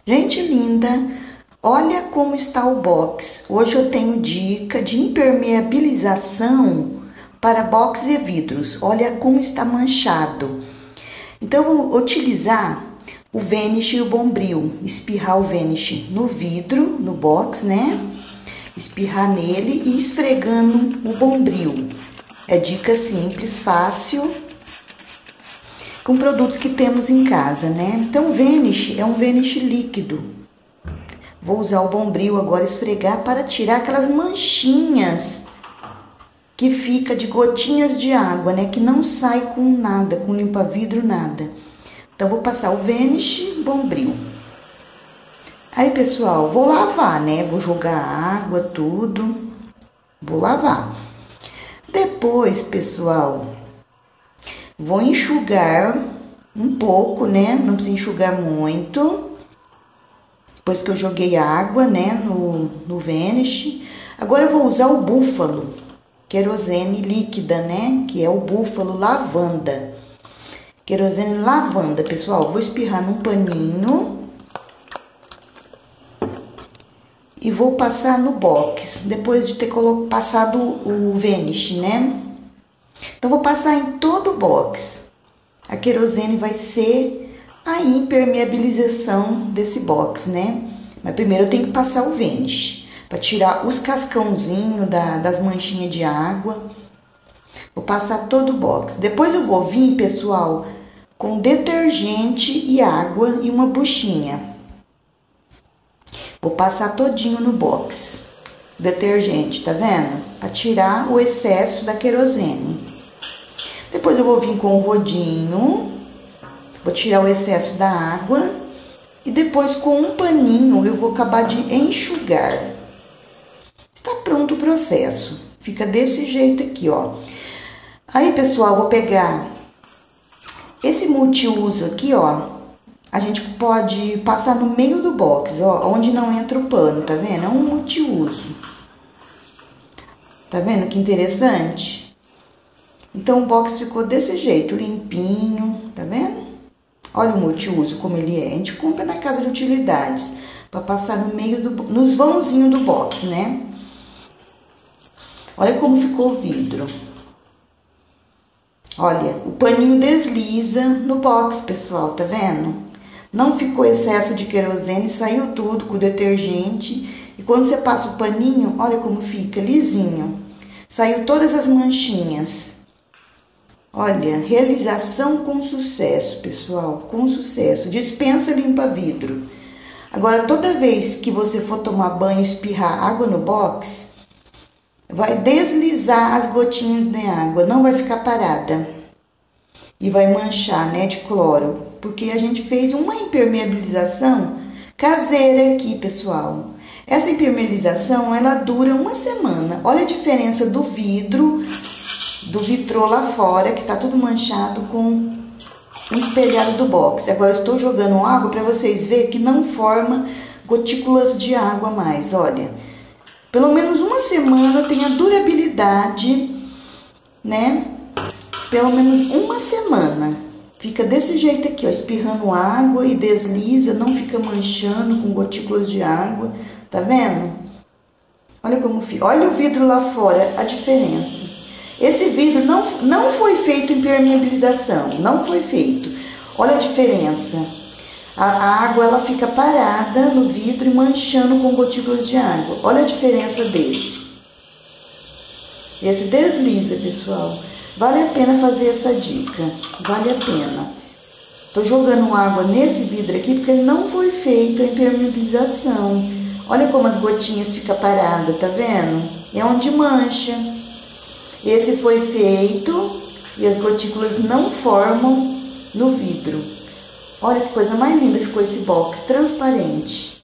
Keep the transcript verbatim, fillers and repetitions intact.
Gente linda, olha como está o box. Hoje eu tenho dica de impermeabilização para box e vidros. Olha como está manchado. Então, eu vou utilizar o Vanish e o Bombril. Espirrar o Vanish no vidro, no box, né? Espirrar nele e esfregando o Bombril. É dica simples, fácil, com produtos que temos em casa, né? Então, o Vanish é um Vanish líquido. Vou usar o Bombril agora, esfregar para tirar aquelas manchinhas que fica de gotinhas de água, né? Que não sai com nada, com limpa-vidro, nada. Então, vou passar o Vanish, Bombril. Aí, pessoal, vou lavar, né? Vou jogar água, tudo. Vou lavar. Depois, pessoal, vou enxugar um pouco, né? Não precisa enxugar muito. Depois que eu joguei água, né? No, no Vanish. Agora, eu vou usar o Búfalo, querosene líquida, né? Que é o Búfalo Lavanda. Querosene lavanda, pessoal. Vou espirrar num paninho. E vou passar no box, depois de ter passado o Vanish, né? Então, vou passar em todo o box. A querosene vai ser a impermeabilização desse box, né? Mas primeiro eu tenho que passar o Vanish, para tirar os cascãozinhos da, das manchinhas de água. Vou passar todo o box. Depois eu vou vir, pessoal, com detergente e água e uma buchinha. Vou passar todinho no box. Detergente, tá vendo? Pra tirar o excesso da querosene. Depois eu vou vir com o rodinho. Vou tirar o excesso da água. E depois com um paninho eu vou acabar de enxugar. Está pronto o processo. Fica desse jeito aqui, ó. Aí, pessoal, vou pegar esse multiuso aqui, ó. A gente pode passar no meio do box, ó, onde não entra o pano, tá vendo? É um multiuso. Tá vendo que interessante? Então, o box ficou desse jeito, limpinho, tá vendo? Olha o multiuso como ele é. A gente compra na casa de utilidades, pra passar no meio do, nos vãozinhos do box, né? Olha como ficou o vidro. Olha, o paninho desliza no box, pessoal, tá vendo? Não ficou excesso de querosene, saiu tudo com o detergente. E quando você passa o paninho, olha como fica, lisinho. Saiu todas as manchinhas. Olha, realização com sucesso, pessoal, com sucesso. Dispensa limpa-vidro. Agora, toda vez que você for tomar banho e espirrar água no box, vai deslizar as gotinhas de água, não vai ficar parada. E vai manchar, né, de cloro. Porque a gente fez uma impermeabilização caseira aqui, pessoal. Essa impermeabilização, ela dura uma semana. Olha a diferença do vidro, do vitrô lá fora, que tá tudo manchado com o espelhado do box. Agora, eu estou jogando água para vocês verem que não forma gotículas de água mais, olha. Pelo menos uma semana tem a durabilidade, né? Pelo menos uma semana. Fica desse jeito aqui, ó, espirrando água e desliza, não fica manchando com gotículas de água, tá vendo? Olha como fica, olha o vidro lá fora, a diferença. Esse vidro não, não foi feito impermeabilização, não foi feito. Olha a diferença. A, a água, ela fica parada no vidro e manchando com gotículas de água. Olha a diferença desse. Esse desliza, pessoal. Vale a pena fazer essa dica, vale a pena. Tô jogando água nesse vidro aqui porque ele não foi feito a impermeabilização. Olha como as gotinhas ficam paradas, tá vendo? É onde mancha. Esse foi feito e as gotículas não formam no vidro. Olha que coisa mais linda ficou esse box, transparente.